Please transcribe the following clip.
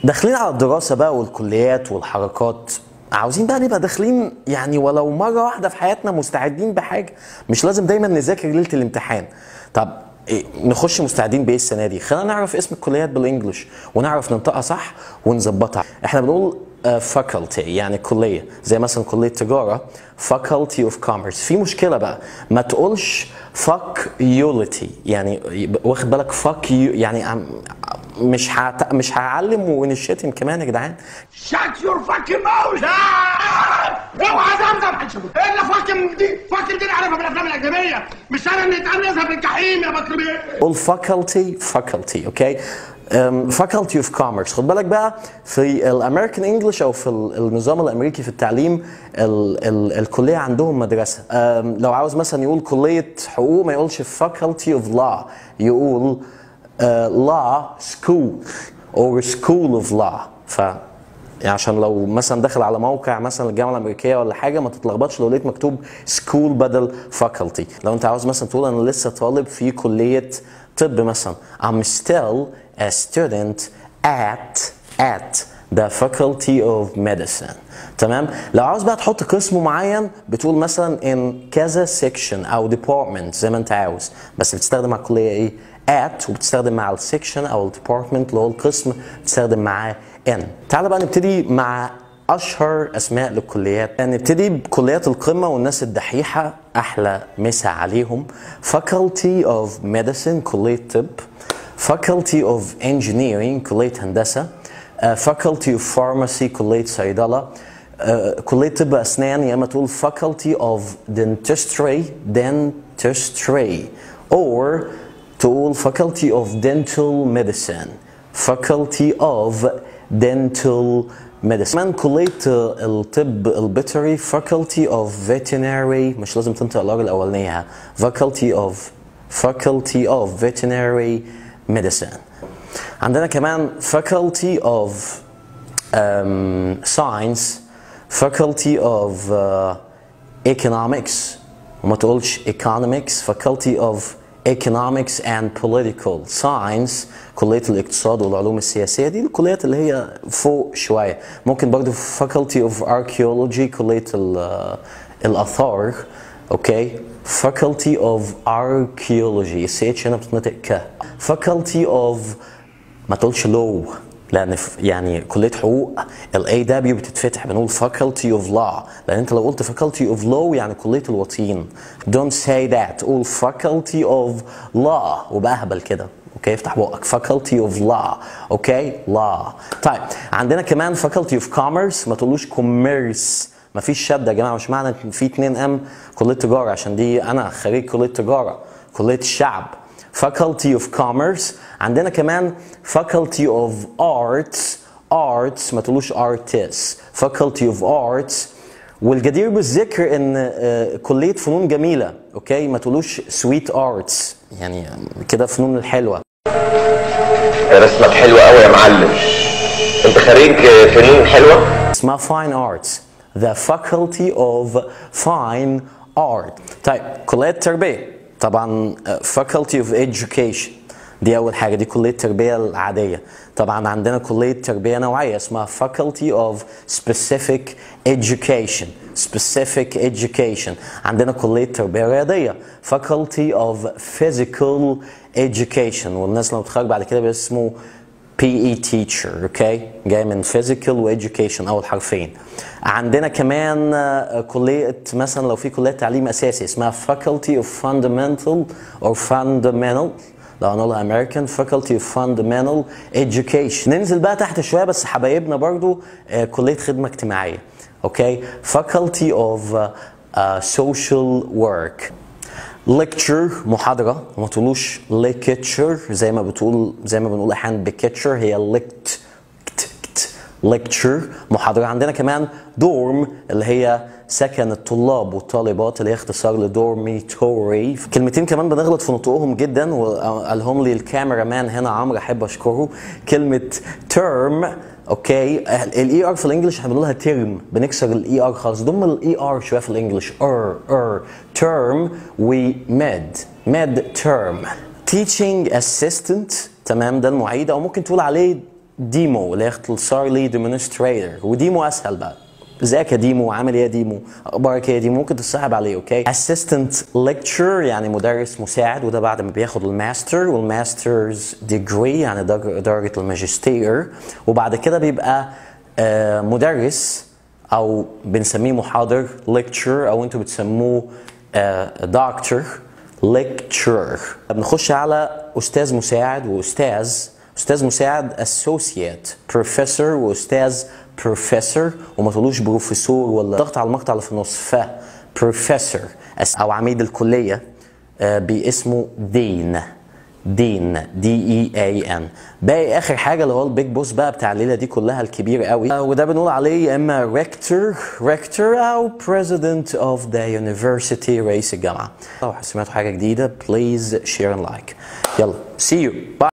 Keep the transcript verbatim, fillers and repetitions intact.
داخلين على الدراسة بقى والكليات والحركات، عاوزين بقى نبقى داخلين يعني ولو مرة واحدة في حياتنا مستعدين بحاجة، مش لازم دايما نذاكر ليلة الامتحان. طب إيه نخش مستعدين بايه السنة دي؟ خلينا نعرف اسم الكليات بالانجلش ونعرف ننطقها صح ونظبطها. احنا بنقول faculty يعني كلية، زي مثلا كلية تجارة faculty of commerce. في مشكلة بقى، ما تقولش faculty، يعني واخد بالك fuck you، يعني مش هت... مش هعلم ونشتم كمان يا جدعان. Shut your fucking mouth! اوعى زمزم! ايه اللي فاكم دي؟ فاكم دي نعرفها من الافلام الاجنبيه، مش انا اللي اتقال يذهب للجحيم يا بكر بيه. قول faculty faculty اوكي؟ faculty of commerce. خد بالك بقى في الامريكان انجلش او في النظام الامريكي في التعليم، ال ال الكليه عندهم مدرسه. لو عاوز مثلا يقول كليه حقوق ما يقولش faculty of law، يقول Uh, law school or school of law. ف يعني عشان لو مثلا داخل على موقع مثلا الجامعه الامريكيه ولا حاجه ما تتلخبطش لو لقيت مكتوب school بدل faculty. لو انت عاوز مثلا تقول انا لسه طالب في كليه طب مثلا I'm still a student at at the faculty of medicine. تمام؟ لو عاوز بقى تحط قسم معين بتقول مثلا in كذا section او department زي ما انت عاوز، بس بتستخدم مع الكليه ايه؟ at، وبتستخدم مع السكشن او الديبارتمنت اللي هو القسم بتستخدم معاه ان. تعال بقى نبتدي مع اشهر اسماء للكليات. يعني نبتدي بكليات القمه والناس الدحيحه، احلى مسا عليهم. faculty of medicine كليه طب، faculty of engineering كليه هندسه، uh, faculty of pharmacy كليه صيدله، uh, كليه طب اسنان يا اما تقول faculty of dentistry dentistry or تقول faculty of dental medicine faculty of dental medicine. كمان كلية الطب البيطري faculty of veterinary، مش لازم تنطق الار الأولانية، faculty of faculty of veterinary medicine. عندنا كمان faculty of um, science faculty of uh, economics، وما تقولش economics، faculty of economics and political science كلية الاقتصاد والعلوم السياسية. دي الكليات اللي هي فوق شوية. ممكن برضو faculty of archaeology كلية الآثار اوكي، faculty of archaeology السي اتش هنا بتتنطق ك. faculty of ما تقولش law، لان يعني كليه حقوق الاي دبليو بتتفتح بنقول faculty of law، لان انت لو قلت faculty of law يعني كليه الوطيين. don't say that، قول faculty of law وبأهبل كده اوكي، افتح بقك faculty of law اوكي law. طيب عندنا كمان faculty of commerce، ما تقولوش commerce، ما فيش شده يا جماعه، مش معنى ان في اتنين ام كليه تجاره عشان دي انا خريج كليه تجاره، كليه الشعب. faculty of commerce. عندنا كمان faculty of arts arts ما تقولوش artists faculty of arts. والجدير بالذكر ان كليه فنون جميله اوكي، ما تقولوش sweet arts يعني كده فنون الحلوه. رسمك حلو قوي يا معلم، انت خريج فنون حلوه؟ اسمها fine arts the faculty of fine art. طيب كليه التربيه طبعا faculty of education، دي أول حاجة، دي كلية التربية العادية. طبعا عندنا كلية تربية نوعية اسمها faculty of specific education specific education. عندنا كلية تربية رياضية faculty of physical education، والناس لما بتخرج بعد كده بيسموا بي إي teacher اوكي، جاي من physical و education اول حرفين. عندنا كمان كلية مثلا لو في كلية تعليم اساسي اسمها faculty of fundamental or fundamental، لو هنقولها American faculty of fundamental education. ننزل بقى تحت شوية بس حبايبنا برضو كلية خدمة اجتماعية اوكي، faculty of uh, social work. lecture محاضرة، وما تقولوش lecture زي ما بتقول زي ما بنقول احيانا بكتشر، هي lect lecture محاضرة. عندنا كمان dorm اللي هي سكن الطلاب والطالبات اللي هي اختصار لدورميتوري. كلمتين كمان بنغلط في نطقهم جدا وقالهم لي الكاميرا مان هنا عمرو احب اشكره، كلمة term اوكي، الاي ار في الانجليش احنا بنقولها ترم، بنكسر الاي ار خالص، ضم الاي ار شويه في الانجليش ار ار term وميد ميد term. teaching assistant تمام، ده المعيد او ممكن تقول عليه ديمو اللي هي اختصار لي ديمونستريتور، وديمو اسهل بقى. ازيك يا ديمو، عامل ايه يا ديمو، اخبارك ايه يا ديمو، ممكن تتصاحب عليه. اوكي. اسيستنت ليكتشر يعني مدرس مساعد، وده بعد ما بياخد الماستر والماسترز ديجري يعني درجه الماجستير، وبعد كده بيبقى آه مدرس او بنسميه محاضر ليكتشر، او انتوا بتسموه دكتور ليكتشر. بنخش على استاذ مساعد واستاذ استاذ مساعد associate professor واستاذ بروفيسور، وما تقولوش بروفيسور ولا ضغط على المقطع اللي في النص. ف بروفيسور او عميد الكليه باسمه دين دين دي اي اي ان. باقي اخر حاجه اللي هو البيج بوس بقى بتاع الليله دي كلها الكبير قوي، وده بنقول عليه يا اما ريكتور ريكتور او بريزيدنت اوف ذا يونيفرسيتي، رئيس الجامعه. لو سمعتوا حاجه جديده بليز شير اند لايك. يلا سي يو باي.